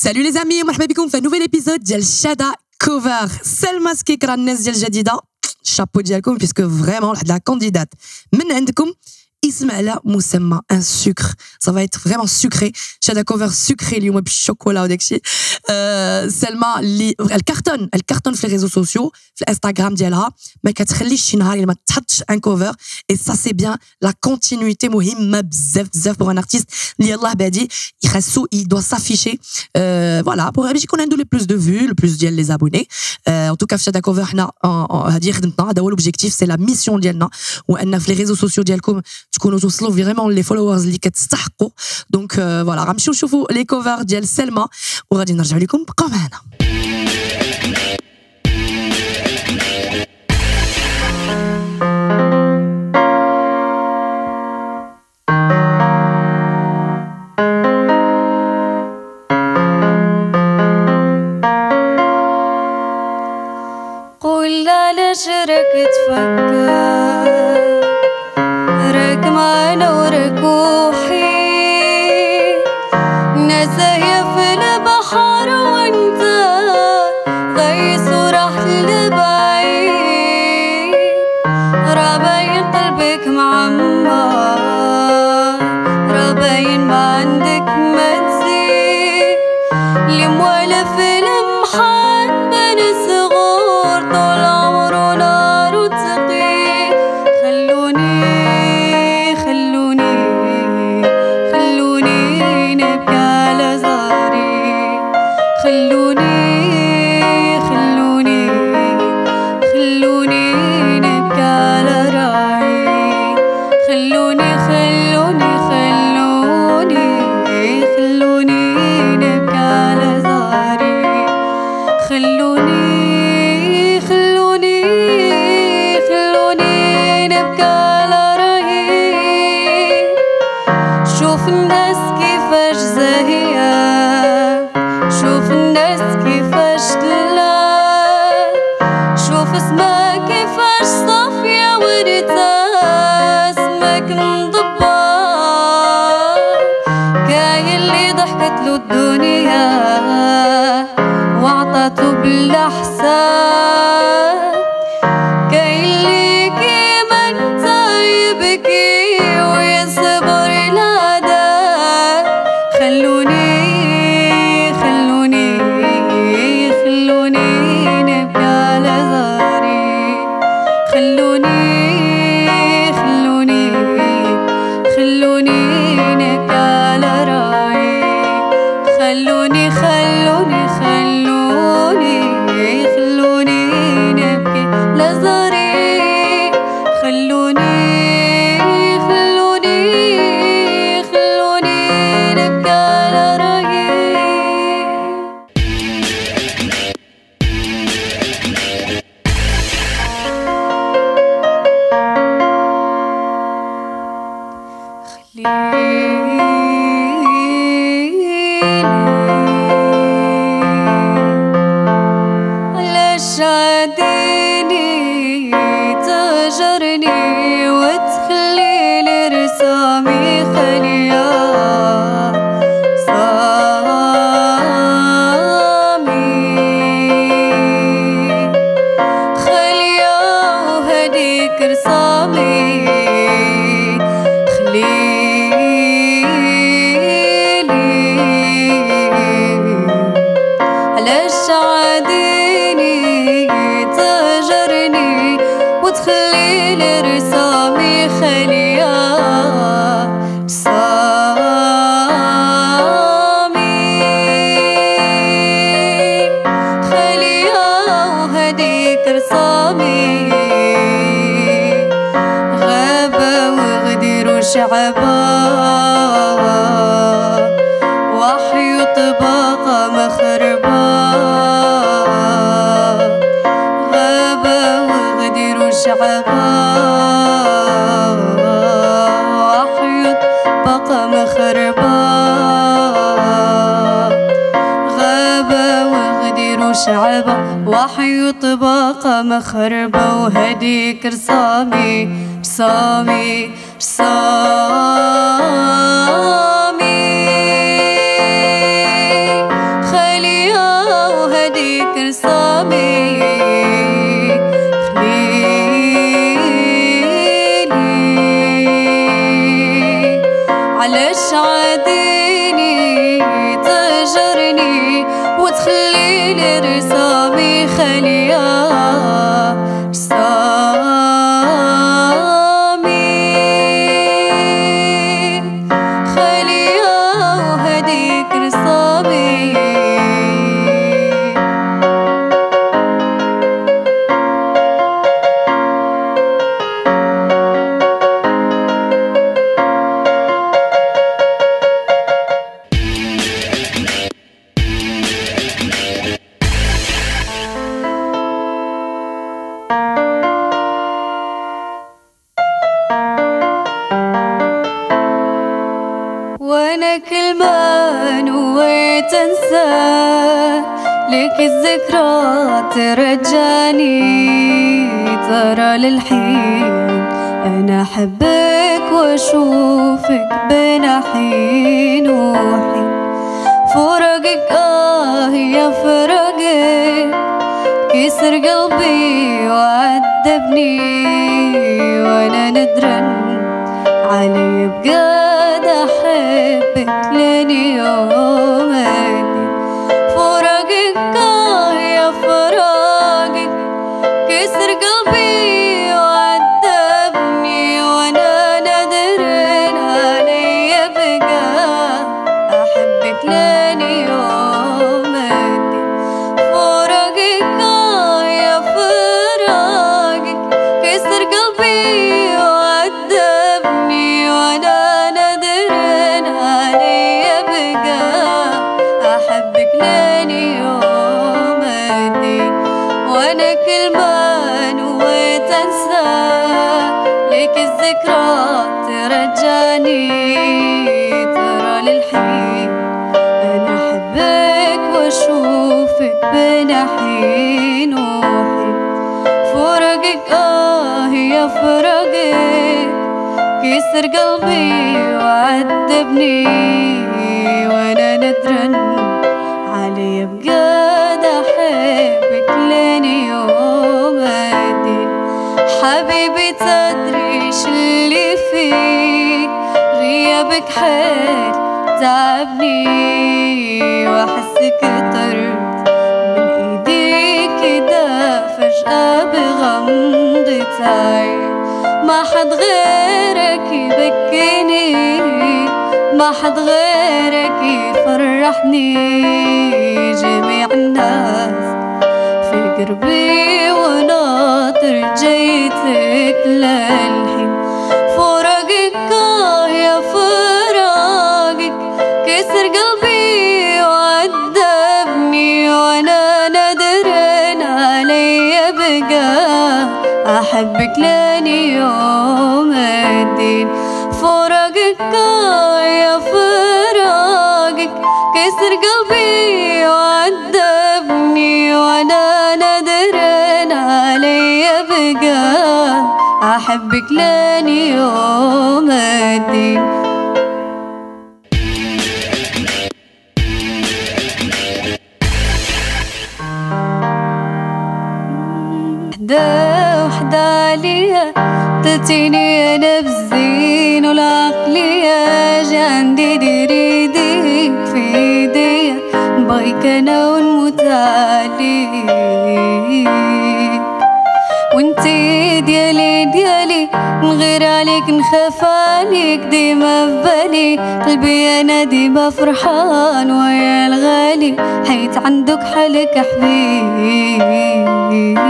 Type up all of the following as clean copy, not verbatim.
Salut les amis, مرحبا بكم في nouvel épisode ديال شادا كوفر. سلمى سكيكرا الناس ديال الجديدة، شابو ديالكم بيسكو فريمون واحد لا كانديدات من عندكم اسم على مسمى ان سكر. Ça va être vraiment sucré. شادا كوفر سكري اليوم بالشوكولا وداكشي. سلمى اللي الكارتون في لي ريزو سوسيو، في الانستغرام ديالها ما كتخليش شي نهار ما تحطش ان كوفر. اي سا سي بيان لا كونتينيتي مهمه بزاف بزاف بوغ ان ارتيست اللي يلاه بادي يخصو يدوا سافيشي فوالا بوغ باش يكون عنده لو بلوس دو فيو لو بلوس ديال لي زابوني. ان توكا في شادا كوفر حنا هذه خدمتنا، هذا هو لوبجيكتيف، سي لا ميسيون ديالنا، وان في لي ريزو سوسيو ديالكم تكونوا توصلوا فريمون لي فولورز اللي كتستحقوا. دونك فوالا غنمشيو نشوفوا لي كوفر ديال سلمى وغادي نرجع لكم، بقاو معنا. قول علاش راك تفكر، راك معانا وراك وحيد، نزاهية في البحر وانت غيس ورحت لبعيد، راه باين قلبك معمر، راه باين ما عندك ما تزيد، اللي موالف في المحن بين الصغور طول عمره نار وتقيل. خلوني نبكي على زهري، خلوني نبكي على راعي، خلوني نبكي على زهري، خلوني نبكي على راعي. شوف الناس كيفاش زاهية، شوف الناس كيفاش تلات، شوف اسمها كيفاش صافية وريتها اسمك مضبط. كاين اللي ضحكت له الدنيا وعطاتو بلا حساب، كاين اللي كيما انت يبكي ويصبر العذاب. خلوني نبكي على زهري، خلوني نبكي على راعي، خلوني نبكي لزهري، خلوني نبكي على راعي. علاش عاديني تهجرني وتخلي لي رسامي خالية وهديك رسامي علاش عاديني تهجرني وتخلي لي رسامي خالية وهديك رسامي غابة وغدير وشعبة وحي طباقة مخربة، غابة وغدير وشعبة وحي طباقة مخربة، غابة وغدير وشعبة وحي طباقة مخربة، وهديك رسامي رسامي علاش عاديني تهجرني وتخليلي رسامي خالية وهديك رسامي وانا كل ما نويت انساه لك الذكرى ترجعني ترى للحين انا احبك واشوفك بين حين وحين فراقك يا فراقك كسر قلبي وعذبني وانا ندرا علي بقاد احبك لين يوم الدين فراقك يا فراقك كسر قلبي وعذبني وانا نادرين علي بقى احبك لين يوم الدين فراقك يا فراقك كسر قلبي وعذبني وانا نادرين علي بقى احبك لين يوم الدين وانا كل ما نويت انساه لك الذكرى ترجعني ترى للحين انا احبك واشوفك بين حين وحين فراقك يا فراقك كسر قلبي وعذبني وانا ندرا علي بقاد احبك لين يوم الدين حبيبي تدري اللي فيك غيابك حيل تعبني واحسك طرت من ايديك كده فجأة بغمضة عين ما حد غيرك يبكيني ما حد غيرك يفرحني جميع الناس في قربي وناطر جيتك للحين فراقك يا فراقك كسر قلبي وعذبني وانا نادرين علي بقى احبك لين يوم الدين فراقك يا فراقك كسر قلبي وعذبني وانا نادرين علي بقى احبك لين يوم الدين وحدة ليا تتيني انا بالزين والعقلية جا عندي ديري يديك في ايديا نبغيك انا ونموت عليك وانتي ديالي نغير عليك نخاف عليك ديما في بالي قلبي انا ديما فرحان ويا الغالي حيت عندك حالك حبيب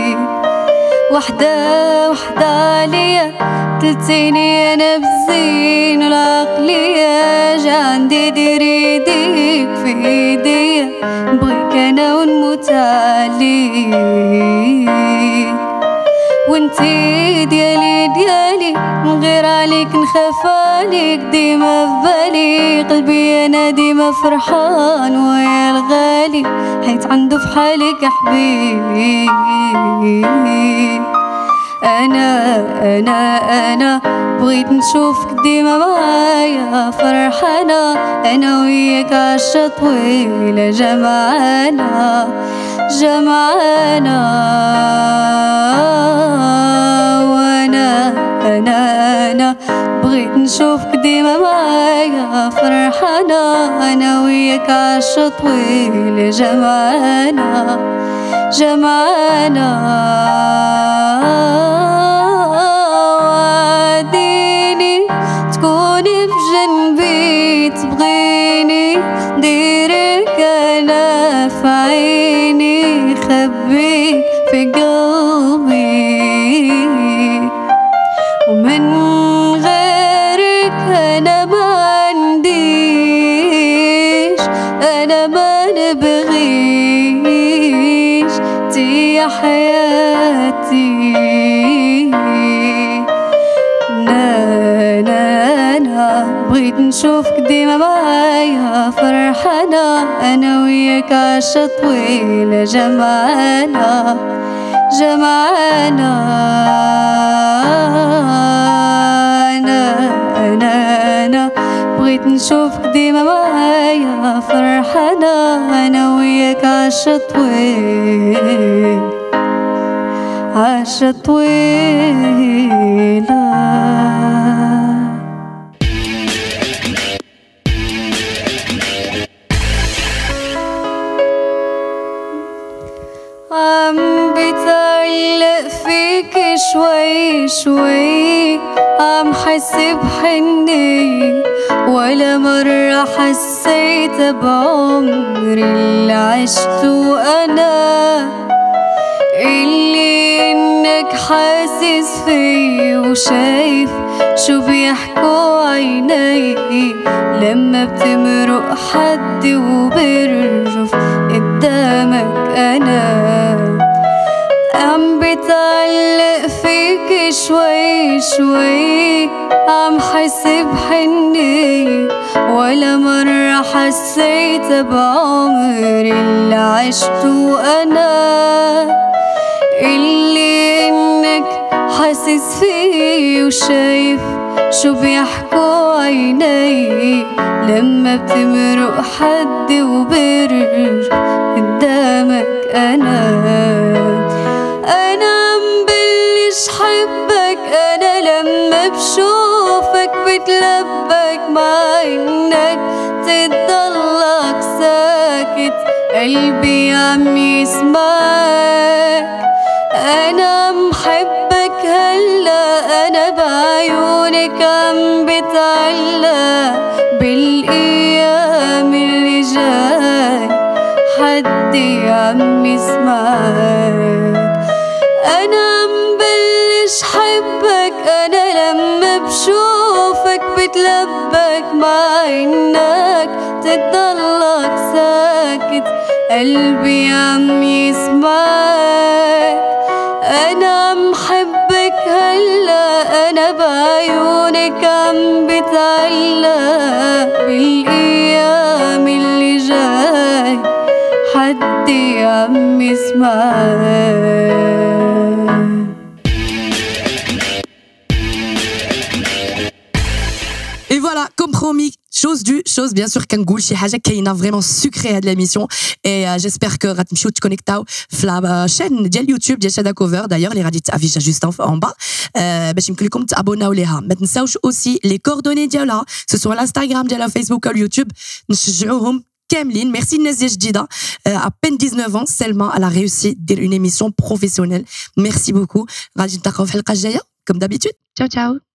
وحدة ليا تلتيني انا بالزين والعقلية جا عندي ديري يديك في ايديا نبغيك انا ونموت عليك وانتي ديالي نغير عليك نخاف عليك ديما في بالي قلبي انا ديما فرحان ويا الغالي حيت عنده في حالك حبيبي انا بغيت نشوفك ديما معايا فرحانة انا وياك عشا طويلة جمعانا وانا أنا بغيت نشوفك ديما معايا فرحانة أنا وياك عالشط طويل جمعنا وعديني تكوني بجنبي تبغيني ديرك أنا في عيني خبيك في قلبي ومن غيرك أنا ما عنديش أنا ما نبغيش تي يا حياتي أنا بغيت نشوفك ديما معايا فرحانة أنا وياك عالشط طويل جمعنا أنا بغيت نشوفك ديما معايا فرحانة أنا وياك عالشط طويلة عم بتعلق فيك شوي شوي عم حس بحني ولا مرة حسيت بعمري اللي عشته أنا اللي إنك حاسس فيه وشايف شو بيحكوا عيني لما بتمرق حد وبرجف قدامك أنا عم بتعلق فيك شوي شوي عم حس بحني ولا مرة حسيت بعمري اللي عشته أنا اللي إنك حاسس فيه وشايف شو بيحكوا عيني لما بتمرق حد وبرجف قدامك أنا مبلش حبك أنا لما بشوفك بتلبك مع إنك تضلك ساكت قلبي عم يسمعك أنا محبك هلا أنا بعيونك عم بتعلق بالأيام اللي جاي حدي عم يسمعك أنا مبلش حبك أنا لما بشوفك بتلبك مع إنك تضلك ساكت قلبي عم يسمعك أنا محبك هلا أنا بعيونك عم بتعلق بالأيام اللي جاي حدي عم يسمعك Et voilà, comme promis, chose bien sûr كنقول شي حاجه كاينه فريمون سكري هاد ليميسيون اي جيسبر كو غتمشيو تكونيكتاو في لا شين ديال يوتيوب ديال شادا كوفر دايوغ اللي غادي تافيشا جوست اون با باش يمكن لكم تابوناو ليها. ما تنساوش اوسي لي كوردوني ديالها سو الانستغرام ديالها فيسبوك او اليوتيوب نشجعوهم كاملين. ميرسي الناس ديال جديده à peine 19 ans seulement elle a réussi دير une émission professionnelle. Merci beaucoup. غادي نتلاقاو في الحلقه الجايه comme d'habitude. Ciao ciao.